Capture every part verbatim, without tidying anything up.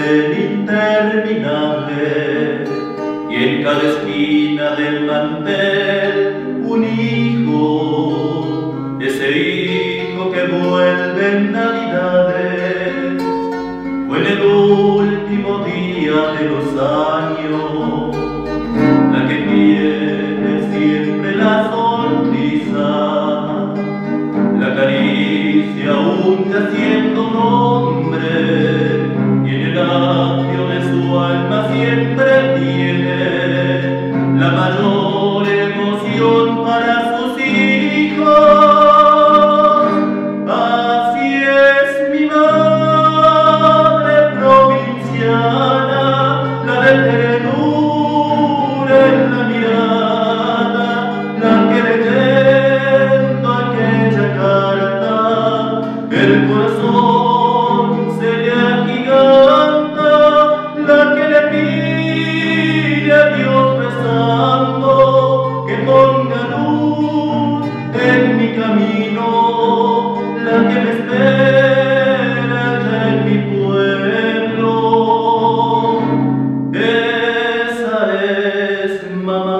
pastel interminable y en cada esquina del mantel un hijo, ese hijo que vuelve en Navidades o en el último día de los años, la que tiene siempre la sonrisa, la caricia aún ya siendo un hombre, y en el atrio de su alma siempre tiene la mayor emoción para sus hijos. Así es mi madre provinciana, la de ternura en la mirada, la que leyendo aquella carta el corazón se le agiganta, la que le pide a Dios rezando que ponga luz en mi camino, la que me espera allá en mi pueblo. Esa es mamá.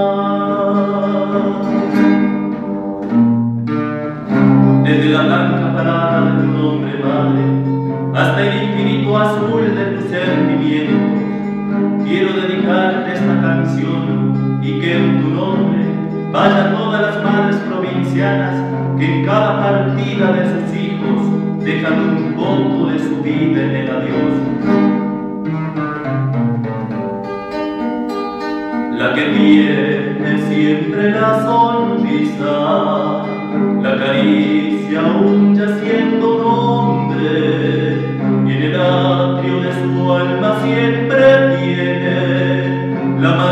Desde la blanca palabra de tu nombre, madre, hasta el infinito azul de tus sentimientos, quiero dedicarte esta canción y que en tu nombre vayan todas las madres provincianas que en cada partida de sus hijos dejan un poco de su vida en el adiós. La que tiene siempre la sonrisa, la caricia aún ya siendo un hombre, y en el atrio de su alma siempre tiene la